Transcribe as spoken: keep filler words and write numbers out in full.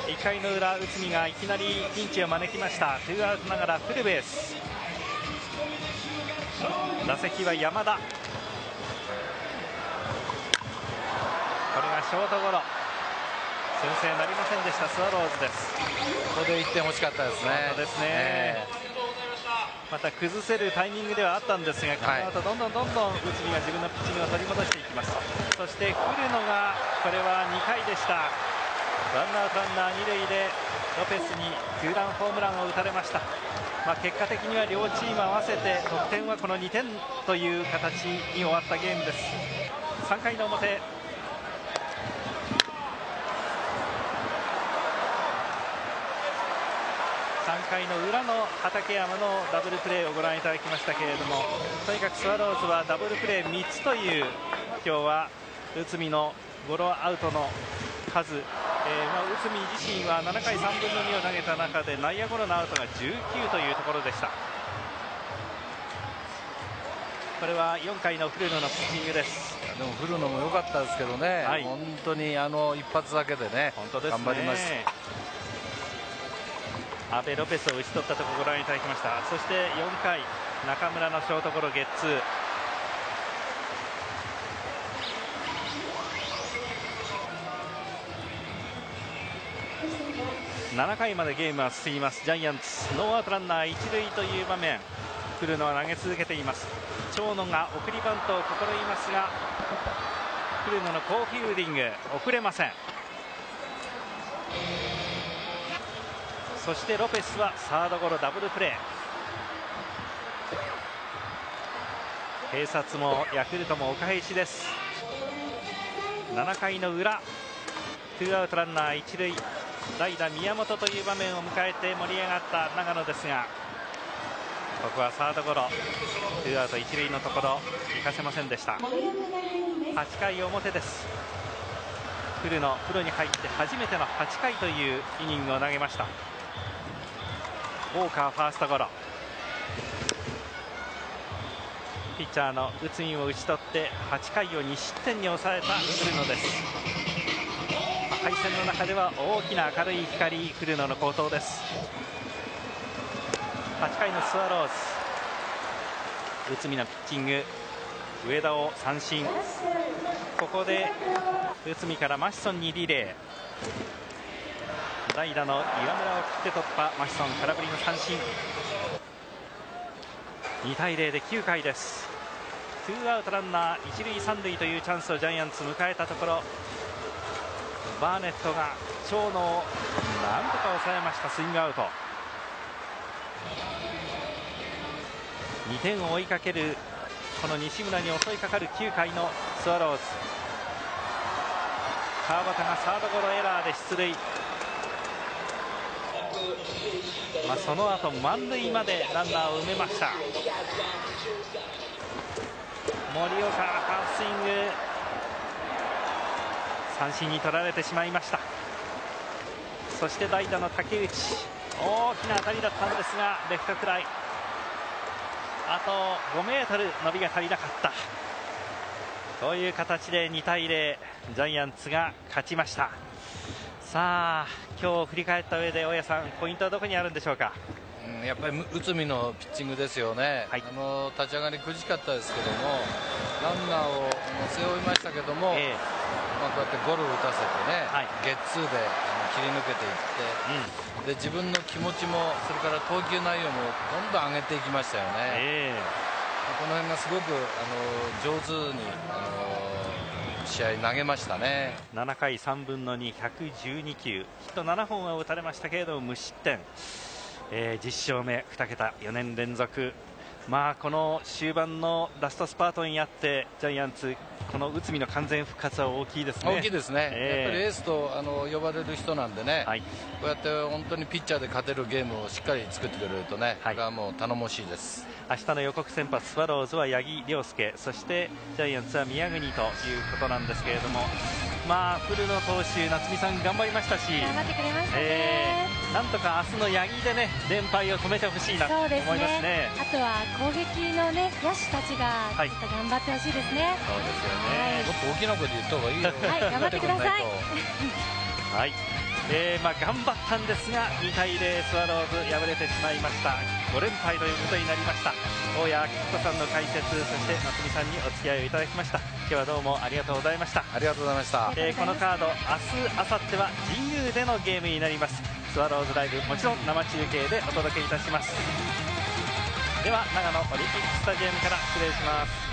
いっかいの裏、内海がいきなりピンチを招きました。ツーアウトながらフルベース。打席は山田。これがショートゴロ。先制なりませんでしたスワローズです。 ここでいってん欲しかったですね。 本当ですね、えーまた崩せるタイミングではあったんですが、この後どんどんどんどん内海が自分のピッチングを取り戻していきます。そして古野がこれはにかいでした。ワンアウトランナーに塁でロペスにツーランホームランを打たれました。まあ、結果的には両チーム合わせて得点はこのにてんという形に終わったゲームです。さんかいの表、さんかいの裏の畠山のダブルプレーをご覧いただきましたけれども、とにかくスワローズはダブルプレーみっつという今日は内海のゴロアウトの数、えーまあ、内海自身はななかいさんぶんのにを投げた中で内野ゴロのアウトがじゅうきゅうというところでした。これはよんかいの古野のピッチングです。 でも古野も良かったですけどね、はい、本当にあの一発だけでね、 本当ですね、 頑張りました。 阿部ロペスを打ち取ったところをご覧いただきました。そしてよんかい中村のショートゴロゲッツー。ななかいまでゲームは進みます。ジャイアンツノーアウトランナーいち塁という場面、古野は投げ続けています。長野が送りバントを試みますが古野の好フィールディング送れません。そしてロペスはサードゴロダブルプレー。併殺もヤクルトもお返しです。ななかいの裏、ツーアウトランナーいち塁、代打宮本という場面を迎えて盛り上がった長野ですが、ここはサードゴロ、ツーアウトいち塁のところ行かせませんでした。はちかい表です。古野、プロに入って初めてのはちかいというイニングを投げました。ウォーカーファーストゴロ、ピッチャーの内海を打ち取ってはちかいをに失点に抑えた古野です。敗戦の中では大きな明るい光、古野の好投です。はちかいのスワローズ、内海のピッチング、上田を三振。ここで内海からマシソンにリレー、代打の岩村を切って突破、マシソン空振りの三振。にたいゼロできゅうかいです。ツーアウトランナーいち塁さん塁というチャンスをジャイアンツ迎えたところ、バーネットが長野をなんとか抑えました。スイングアウト。にてんを追いかけるこの西村に襲いかかるきゅうかいのスワローズ、川端がサードゴロエラーで出塁。まあ、その後満塁までランナーを埋めました。森岡ハーフスイング、三振に取られてしまいました。そして代打の竹内、大きな当たりだったんですがレフトフライ。あとごメートル伸びが足りなかったという形でにたいゼロ、ジャイアンツが勝ちました。さあ今日振り返った上で大家さん、ポイントはどこにあるんでしょうか。 うん、やっぱり内海のピッチングですよね、はい、あの立ち上がり苦しかったですけどもランナーを背負いましたけども、えーまあ、こうやってゴロを打たせてね、はい、ゲッツーで切り抜けていって、うん、で自分の気持ちもそれから投球内容もどんどん上げていきましたよね、えー、この辺がすごくあの上手にあの試合投げましたね。 ななかいさんぶんのに、ひゃくじゅうにきゅう、ヒットななほんは打たれましたけれども無失点、えー、じゅっしょうめ、にけた、よねん連続。まあこの終盤のラストスパートにあってジャイアンツ、この内海の完全復活は大きいですね。 大きいですね、えー、やっぱりエースとあの呼ばれる人なんでね、はい、こうやって本当にピッチャーで勝てるゲームをしっかり作ってくれるとね、はい、これはもう頼もしいです。 明日の予告先発スワローズは八木亮介、そしてジャイアンツは宮國ということなんですけれども、まあ古野投手、夏美さん頑張りましたし、 頑張ってくれましたね、 えー、なんとか明日の八木でね連敗を止めてほしいなと思いますね。 あとは攻撃のね野手たちがちょっと頑張ってほしいですね。 そうですよね、 もっと大きな声で言った方がいいよ。 はい、頑張ってください。 はい、 えーまあ、頑張ったんですがにたいゼロスワローズ敗れてしまいました。ご連敗ということになりました。大谷明彦さんの解説、そして夏美さんにお付き合いをいただきました。今日はどうもありがとうございました。 ありがとうございました。 えー、このカード明日明後日は神宮でのゲームになります。スワローズライブもちろん生中継でお届けいたします。では長野オリンピックスタジアムから失礼します。